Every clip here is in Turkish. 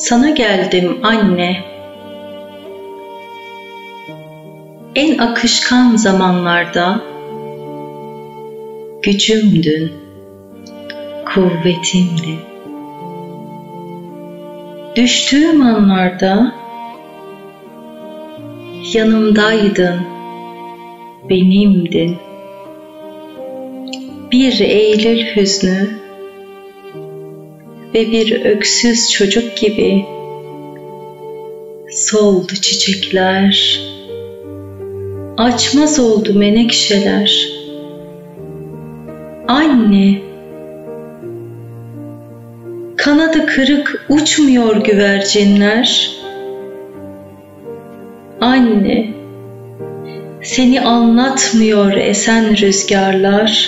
Sana geldim anne. En akışkan zamanlarda gücümdün, kuvvetimdin. Düştüğüm anlarda yanımdaydın, benimdin. Bir Eylül hüznü ve bir öksüz çocuk gibi soldu çiçekler, açmaz oldu menekşeler. Anne, kanadı kırık uçmuyor güvercinler. Anne, seni anlatmıyor esen rüzgarlar.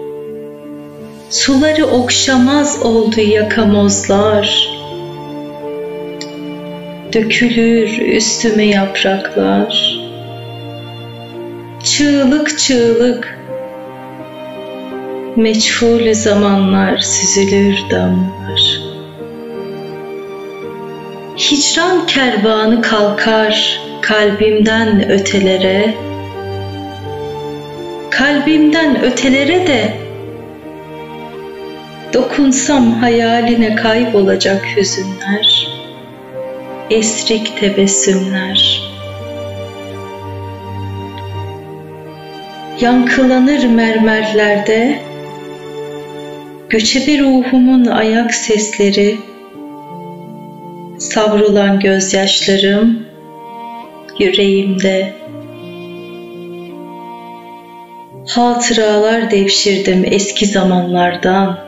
Suları okşamaz oldu yakamozlar. Dökülür üstüme yapraklar. Çığlık çığlık meçhul zamanlar süzülür damlar. Hicran kervanı kalkar kalbimden ötelere. Kalbimden ötelere de dokunsam hayaline kaybolacak hüzünler, esrik tebessümler. Yankılanır mermerlerde göçebe ruhumun ayak sesleri, savrulan gözyaşlarım yüreğimde. Hatıralar devşirdim eski zamanlardan.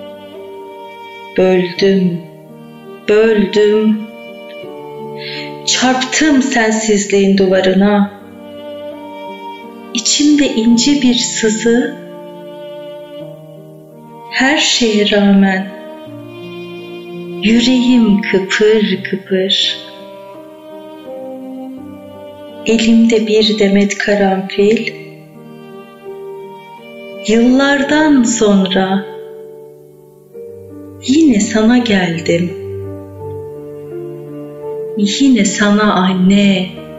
Böldüm, böldüm, çarptım sensizliğin duvarına. İçimde ince bir sızı, her şeye rağmen yüreğim kıpır kıpır. Elimde bir demet karanfil, yıllardan sonra yine sana geldim. Yine sana anne.